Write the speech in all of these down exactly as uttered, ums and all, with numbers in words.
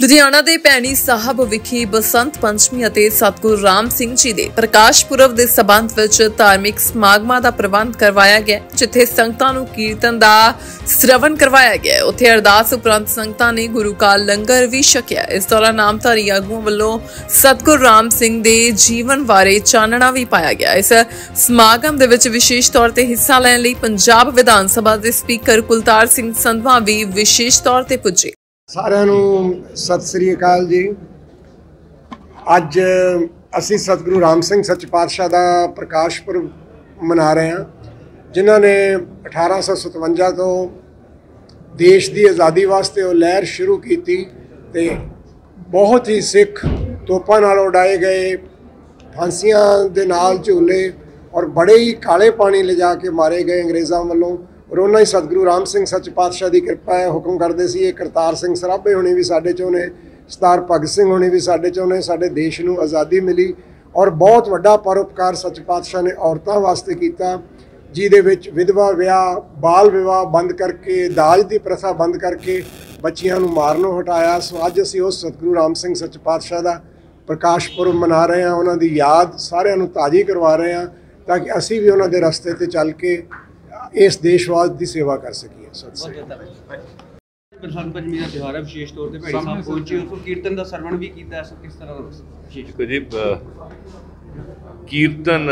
ਲੁਧਿਆਣਾ ਦੇ ਭੈਣੀ ਸਾਹਿਬ ਵਿਖੇ ਬਸੰਤ ਪੰਚਮੀ ਅਤੇ ਸਤਿਗੁਰੂ ਰਾਮ ਸਿੰਘ ਜੀ ਦੇ ਪ੍ਰਕਾਸ਼ ਪੁਰਬ ਦੇ ਸਬੰਧ ਵਿੱਚ ਧਾਰਮਿਕ ਸਮਾਗਮਾਂ ਦਾ ਪ੍ਰਬੰਧ ਕਰਵਾਇਆ ਗਿਆ, ਜਿੱਥੇ ਸੰਗਤਾਂ ਨੂੰ ਕੀਰਤਨ ਦਾ ਸ਼ਰਵਣ ਕਰਵਾਇਆ ਗਿਆ। ਉੱਥੇ ਅਰਦਾਸ ਉਪਰੰਤ ਸੰਗਤਾਂ ਨੇ ਗੁਰੂ ਕਾ ਲੰਗਰ ਵੀ ਛਕਿਆ। ਇਸ ਦੌਰਾਨ ਨਾਮਧਾਰੀ ਆਗੂਆਂ ਵੱਲੋਂ ਸਤਿਗੁਰੂ ਰਾਮ ਸਿੰਘ ਦੇ ਜੀਵਨ ਬਾਰੇ ਚਾਨਣਾ ਵੀ ਪਾਇਆ ਗਿਆ। ਇਸ ਸਮਾਗਮ ਦੇ ਵਿੱਚ ਵਿਸ਼ੇਸ਼ ਤੌਰ ਤੇ ਹਿੱਸਾ ਲੈਣ ਲਈ ਪੰਜਾਬ ਵਿਧਾਨ ਸਭਾ ਦੇ ਸਪੀਕਰ ਕੁਲਤਾਰ ਸਿੰਘ ਸੰਧਵਾ ਵੀ ਵਿਸ਼ੇਸ਼ ਤੌਰ ਤੇ ਪੁੱਜੇ। ਸਾਰਿਆਂ ਨੂੰ ਸਤਿ ਸ੍ਰੀ ਅਕਾਲ ਜੀ। ਅੱਜ ਅਸੀਂ ਸਤਿਗੁਰੂ ਰਾਮ ਸਿੰਘ ਸੱਚੇ ਪਾਤਸ਼ਾਹ ਦਾ ਪ੍ਰਕਾਸ਼ ਪੁਰਬ ਮਨਾ ਰਹੇ ਹਾਂ, ਜਿਨ੍ਹਾਂ ਨੇ ਅਠਾਰਾਂ ਸੌ ਸਤਵੰਜਾ ਤੋਂ ਦੇਸ਼ ਦੀ ਆਜ਼ਾਦੀ ਵਾਸਤੇ ਉਹ ਲਹਿਰ ਸ਼ੁਰੂ ਕੀਤੀ ਤੇ ਬਹੁਤ ਹੀ ਸਿੱਖ ਤੋਪਾਂ ਨਾਲ ਉਡਾਏ ਗਏ, ਫਾਂਸੀਆਂ ਦੇ ਨਾਲ ਝੂਲੇ ਔਰ ਬੜੇ ਹੀ ਕਾਲੇ ਪਾਣੀ ਲਿਜਾ ਕੇ ਮਾਰੇ ਗਏ ਅੰਗਰੇਜ਼ਾਂ ਵੱਲੋਂ। ਔਰ ਉਹਨਾਂ ਹੀ ਸਤਿਗੁਰੂ ਰਾਮ ਸਿੰਘ ਸੱਚੇ ਪਾਤਸ਼ਾਹ ਦੀ ਕਿਰਪਾ ਹੈ, ਹੁਕਮ ਕਰਦੇ ਸੀ। ਇਹ ਕਰਤਾਰ ਸਿੰਘ ਸਰਾਭੇ ਹੋਣੀ ਵੀ ਸਾਡੇ ਚੋਂ ਨੇ, ਸਰਦਾਰ ਭਗਤ ਸਿੰਘ ਹੋਣੀ ਵੀ ਸਾਡੇ ਚੋਂ ਨੇ। ਸਾਡੇ ਦੇਸ਼ ਨੂੰ ਆਜ਼ਾਦੀ ਮਿਲੀ ਔਰ ਬਹੁਤ ਵੱਡਾ ਪਰਉਪਕਾਰ ਸੱਚੇ ਪਾਤਸ਼ਾਹ ਨੇ ਔਰਤਾਂ ਵਾਸਤੇ ਕੀਤਾ, ਜਿਹਦੇ ਵਿੱਚ ਵਿਧਵਾ ਵਿਆਹ, ਬਾਲ ਵਿਵਾਹ ਬੰਦ ਕਰਕੇ, ਦਾਜ ਦੀ ਪ੍ਰਥਾ ਬੰਦ ਕਰਕੇ ਬੱਚੀਆਂ ਨੂੰ ਮਾਰਨੋਂ ਹਟਾਇਆ। ਸੋ ਅੱਜ ਅਸੀਂ ਉਸ ਸਤਿਗੁਰੂ ਰਾਮ ਸਿੰਘ ਸੱਚੇ ਪਾਤਸ਼ਾਹ ਦਾ ਪ੍ਰਕਾਸ਼ ਪੁਰਬ ਮਨਾ ਰਹੇ ਹਾਂ। ਉਹਨਾਂ ਦੀ ਯਾਦ ਸਾਰਿਆਂ ਨੂੰ ਤਾਜ਼ੀ ਕਰਵਾ ਰਹੇ ਹਾਂ, ਤਾਂ ਕਿ ਅਸੀਂ ਵੀ ਉਹਨਾਂ ਦੇ ਰਸਤੇ 'ਤੇ ਚੱਲ ਕੇ ਇਸ ਦੇਸ਼ਵਾਦ ਦੀ ਸੇਵਾ ਕਰ ਸਕੀਏ। ਸਤਿ ਸ੍ਰੀ ਅਕਾਲ। ਬਸੰਤ ਪੰਚਮੀ ਦਾ ਤਿਉਹਾਰ ਹੈ, ਵਿਸ਼ੇਸ਼ ਤੌਰ ਤੇ ਭੈਣੀ ਸਾਹਿਬ ਪਹੁੰਚੇ ਹੋ, ਕੀਰਤਨ ਦਾ ਸਰਵਣ ਵੀ ਕੀਤਾ ਹੈ, ਕਿਸ ਤਰ੍ਹਾਂ ਦਾ ਵਿਸ਼ੇਸ਼ ਜੀ? ਕੀਰਤਨ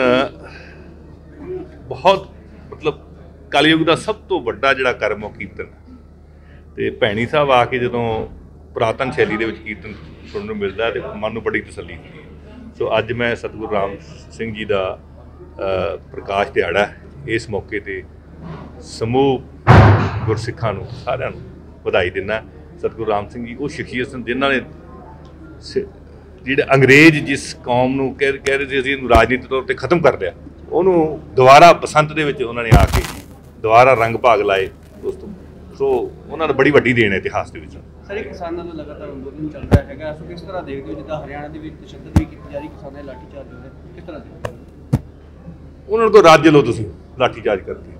ਬਹੁਤ ਮਤਲਬ ਕਲਯੁਗ ਦਾ ਸਭ ਤੋਂ ਵੱਡਾ ਜਿਹੜਾ ਕਰਮ ਉਹ ਕੀਰਤਨ, ਤੇ ਭੈਣੀ ਸਾਹਿਬ ਆ ਕੇ ਜਦੋਂ ਪੁਰਾਤਨ ਸ਼ੈਲੀ ਦੇ ਵਿੱਚ ਕੀਰਤਨ ਸੁਣਨ ਨੂੰ ਮਿਲਦਾ ਤੇ ਮਨ ਨੂੰ ਬੜੀ ਤਸੱਲੀ ਹੁੰਦੀ ਹੈ। ਸੋ ਅੱਜ ਮੈਂ ਸਤਿਗੁਰੂ ਰਾਮ ਸਿੰਘ ਜੀ ਦਾ ਪ੍ਰਕਾਸ਼ ਦਿਹਾੜਾ, ਇਸ ਮੌਕੇ 'ਤੇ ਸਮੂਹ ਗੁਰਸਿੱਖਾਂ ਨੂੰ ਸਾਰਿਆਂ ਨੂੰ ਵਧਾਈ ਦਿੰਦਾ। ਸਤਿਗੁਰੂ ਰਾਮ ਸਿੰਘ ਜੀ ਉਹ ਸ਼ਖਸੀਅਤ ਸਨ ਜਿਨ੍ਹਾਂ ਨੇ ਜਿਹੜੇ ਅੰਗਰੇਜ਼ ਜਿਸ ਕੌਮ ਨੂੰ ਕਹਿ ਕਹਿ ਰਹੇ ਸੀ ਅਸੀਂ ਇਹਨੂੰ ਰਾਜਨੀਤਿਕ ਤੌਰ 'ਤੇ ਖਤਮ ਕਰ ਲਿਆ, ਉਹਨੂੰ ਦੁਬਾਰਾ ਬਸੰਤ ਦੇ ਵਿੱਚ ਉਹਨਾਂ ਨੇ ਆ ਕੇ ਦੁਬਾਰਾ ਰੰਗ ਭਾਗ ਲਾਏ ਦੋਸਤੋ। ਸੋ ਉਹਨਾਂ ਦਾ ਬੜੀ ਵੱਡੀ ਦੇਣ ਹੈ ਇਤਿਹਾਸ ਦੇ ਵਿੱਚ। ਸਰ, ਇਹ ਕਿਸਾਨਾਂ ਦਾ ਲਗਾਤਾਰ ਅੰਦੋਲਨ ਚੱਲ ਰਿਹਾ ਹੈਗਾ, ਸੋ ਕਿਸ ਤਰ੍ਹਾਂ ਦੇਖਦੇ ਹੋ? ਜਿੱਦਾਂ ਹਰਿਆਣਾ ਦੇ ਵਿੱਚ ਤਸ਼ੱਦਦ ਵੀ ਕੀਤੀ ਜਾ ਰਹੀ, ਕਿਸਾਨਾਂ ਦੇ ਲਾਠੀਚਾਰਜ ਹੋ ਰਿਹਾ, ਕਿਸ ਤਰ੍ਹਾਂ ਦੇਖਦੇ ਹੋ? ਉਹਨਾਂ ਤੋਂ ਰੱਜ ਲਓ ਤੁਸੀਂ ਲਾਠੀਚਾਰਜ ਕਰਕੇ।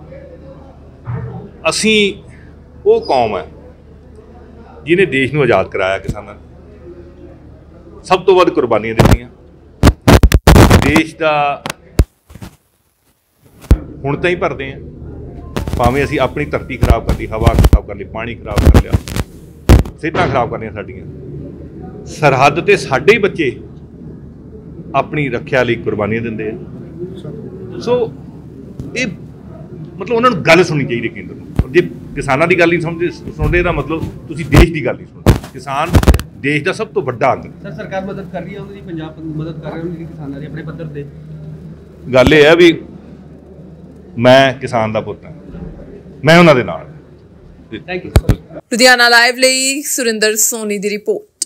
ਅਸੀਂ ਉਹ ਕੌਮ ਹੈ ਜਿਹਨੇ ਦੇਸ਼ ਨੂੰ ਆਜ਼ਾਦ ਕਰਾਇਆ, ਕਿਸਾਨਾਂ ਨੇ ਸਭ ਤੋਂ ਵੱਧ ਕੁਰਬਾਨੀਆਂ ਦਿੱਤੀਆਂ। ਦੇਸ਼ ਦਾ ਹੁਣ ਤਾਂ ਹੀ ਭਰਦੇ ਹਾਂ, ਭਾਵੇਂ ਅਸੀਂ ਆਪਣੀ ਧਰਤੀ ਖਰਾਬ ਕਰ ਲਈ, ਹਵਾ ਖਰਾਬ ਕਰ ਲਈ, ਪਾਣੀ ਖਰਾਬ ਕਰ ਲਿਆ, ਸਿਹਤਾਂ ਖਰਾਬ ਕਰਨੀਆਂ ਸਾਡੀਆਂ। ਸਰਹੱਦ 'ਤੇ ਸਾਡੇ ਹੀ ਬੱਚੇ ਆਪਣੀ ਰੱਖਿਆ ਲਈ ਕੁਰਬਾਨੀਆਂ ਦਿੰਦੇ ਆ। ਸੋ ਇਹ ਮਤਲਬ ਉਹਨਾਂ ਨੂੰ ਗੱਲ ਸੁਣਨੀ ਚਾਹੀਦੀ ਕੇਂਦਰ ਨੂੰ। ਜੇ ਕਿਸਾਨਾਂ ਦੀ ਗੱਲ ਨਹੀਂ ਸਮਝਦੇ ਸੁਣਦੇ ਤਾਂ ਮਤਲਬ ਤੁਸੀਂ ਦੇਸ਼ ਦੀ ਗੱਲ ਨਹੀਂ ਸੁਣਦੇ। ਕਿਸਾਨ ਦੇਸ਼ ਦਾ ਸਭ ਤੋਂ ਵੱਡਾ ਅੰਗ। ਸਰ, ਸਰਕਾਰ ਮਦਦ ਕਰ ਰਹੀ ਹੈ ਉਹਨਾਂ ਦੀ, ਪੰਜਾਬ ਮਦਦ ਕਰ ਰਿਹਾ ਉਹਨਾਂ ਦੀ ਕਿਸਾਨਾਂ ਦੀ ਆਪਣੇ ਪੱਧਰ 'ਤੇ? ਗੱਲ ਇਹ ਹੈ ਵੀ ਮੈਂ ਕਿਸਾਨ ਦਾ ਪੁੱਤ ਹਾਂ, ਮੈਂ ਉਹਨਾਂ ਦੇ ਨਾਲ। Thank you. ਲੁਧਿਆਣਾ ਲਾਈਵ ਲਈ ਸੁਰਿੰਦਰ ਸੋਨੀ ਦੀ ਰਿਪੋਰਟ।